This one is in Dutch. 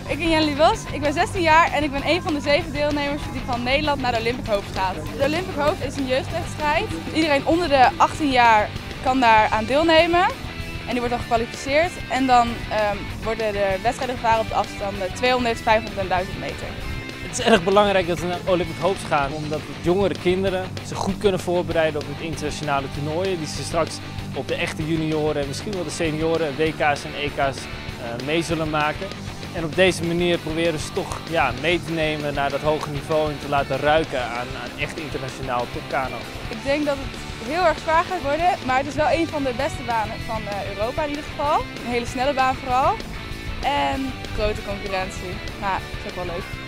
Ik ben Jenny Bos, ik ben 16 jaar en ik ben een van de 7 deelnemers die van Nederland naar de Olympic Hope gaat. De Olympic Hope is een jeugdwedstrijd. Iedereen onder de 18 jaar kan daar aan deelnemen en die wordt dan gekwalificeerd. En dan worden de wedstrijden gevaren op de afstanden 200, 500 en 1000 meter. Het is erg belangrijk dat we naar Olympic Hopes gaan, omdat jongere kinderen zich goed kunnen voorbereiden op het internationale toernooien. Die ze straks op de echte junioren en misschien wel de senioren, WK's en EK's mee zullen maken. En op deze manier proberen ze toch mee te nemen naar dat hoge niveau en te laten ruiken aan echt internationaal topkano. Ik denk dat het heel erg zwaar gaat worden, maar het is wel een van de beste banen van Europa in ieder geval. Een hele snelle baan vooral en grote concurrentie. Maar dat is ook wel leuk.